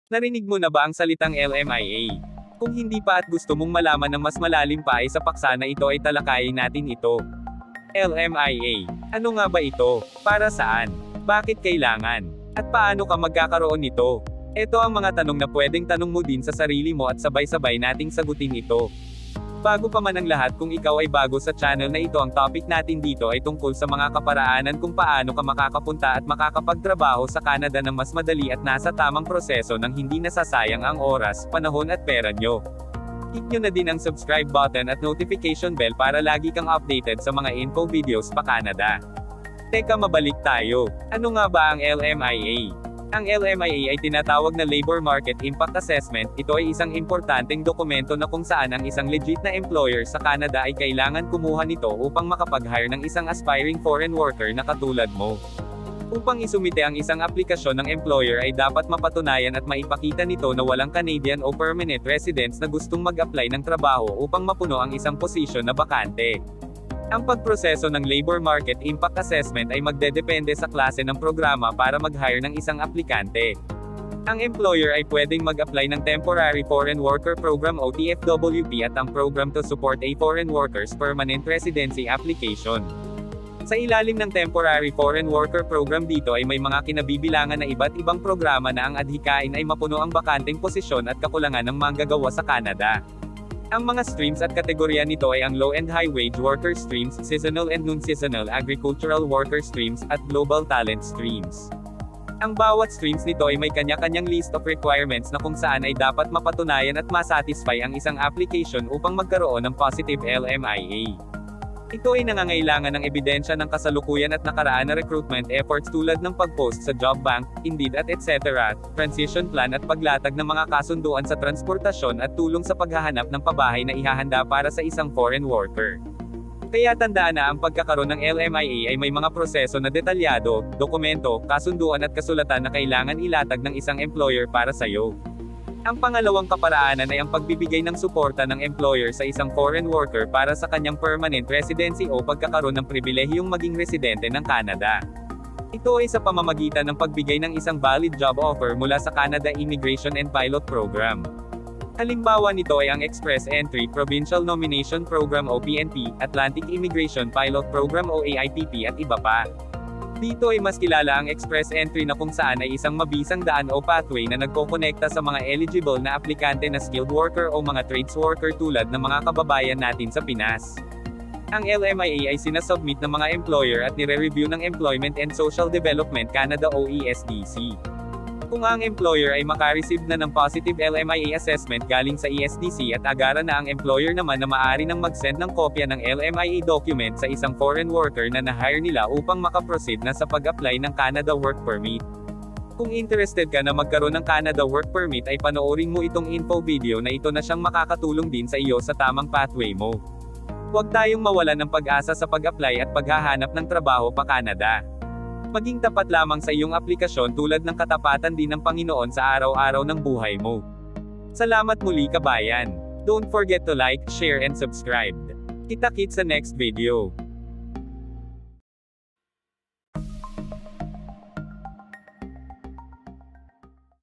Narinig mo na ba ang salitang LMIA? Kung hindi pa at gusto mong malaman ng mas malalim pa ay sa paksa na ito ay talakayin natin ito. LMIA. Ano nga ba ito? Para saan? Bakit kailangan? At paano ka magkakaroon nito? Ito ang mga tanong na pwedeng tanong mo din sa sarili mo at sabay-sabay nating sagutin ito. Bago pa man ang lahat, kung ikaw ay bago sa channel na ito, ang topic natin dito ay tungkol sa mga kaparaanan kung paano ka makakapunta at makakapagtrabaho sa Canada ng mas madali at nasa tamang proseso nang hindi nasasayang ang oras, panahon at pera nyo. Hit nyo na din ang subscribe button at notification bell para lagi kang updated sa mga info videos pa Canada. Teka, mabalik tayo. Ano nga ba ang LMIA? Ang LMIA ay tinatawag na Labor Market Impact Assessment. Ito ay isang importanteng dokumento na kung saan ang isang legit na employer sa Canada ay kailangan kumuha nito upang makapag-hire ng isang aspiring foreign worker na katulad mo. Upang isumite ang isang aplikasyon ng employer ay dapat mapatunayan at maipakita nito na walang Canadian o permanent residents na gustong mag-apply ng trabaho upang mapuno ang isang posisyon na bakante. Ang pagproseso ng Labor Market Impact Assessment ay magdedepende sa klase ng programa para mag-hire ng isang aplikante. Ang employer ay pwedeng mag-apply ng Temporary Foreign Worker Program o TFWP at ang Program to Support a Foreign Worker's Permanent Residency Application. Sa ilalim ng Temporary Foreign Worker Program dito ay may mga kinabibilangan na iba't ibang programa na ang adhikain ay mapuno ang bakanteng posisyon at kakulangan ng manggagawa sa Canada. Ang mga streams at kategorya nito ay ang low and high wage worker streams, seasonal and non-seasonal agricultural worker streams, at global talent streams. Ang bawat streams nito ay may kanya-kanyang list of requirements na kung saan ay dapat mapatunayan at masatisfy ang isang application upang magkaroon ng positive LMIA. Ito ay nangangailangan ng ebidensya ng kasalukuyan at nakaraan na recruitment efforts tulad ng pag-post sa job bank, Indeed at etc., transition plan at paglatag ng mga kasunduan sa transportasyon at tulong sa paghahanap ng pabahay na ihahanda para sa isang foreign worker. Kaya tandaan na ang pagkakaroon ng LMIA ay may mga proseso na detalyado, dokumento, kasunduan at kasulatan na kailangan ilatag ng isang employer para sa iyo. Ang pangalawang kaparaanan ay ang pagbibigay ng suporta ng employer sa isang foreign worker para sa kanyang permanent residency o pagkakaroon ng pribilehiyong maging residente ng Canada. Ito ay sa pamamagitan ng pagbigay ng isang valid job offer mula sa Canada Immigration and Pilot Program. Halimbawa nito ay ang Express Entry Provincial Nomination Program o PNP, Atlantic Immigration Pilot Program o AIPP at iba pa. Dito ay mas kilala ang Express Entry na kung saan ay isang mabisang daan o pathway na nagkokonekta sa mga eligible na aplikante na skilled worker o mga trades worker tulad ng mga kababayan natin sa Pinas. Ang LMIA ay sinasubmit ng mga employer at nire-review ng Employment and Social Development Canada o ESDC. Kung ang employer ay makareceive na ng positive LMIA assessment galing sa ESDC at agaran na ang employer naman na maaari nang mag-send ng kopya ng LMIA document sa isang foreign worker na na-hire nila upang makaproceed na sa pag-apply ng Canada Work Permit. Kung interested ka na magkaroon ng Canada Work Permit ay panoorin mo itong info video na ito na siyang makakatulong din sa iyo sa tamang pathway mo. Huwag tayong mawalan ng pag-asa sa pag-apply at paghahanap ng trabaho pa Canada. Maging tapat lamang sa iyong aplikasyon tulad ng katapatan din ng Panginoon sa araw-araw ng buhay mo. Salamat muli kabayan. Don't forget to like, share and subscribe. Kita-kits sa next video.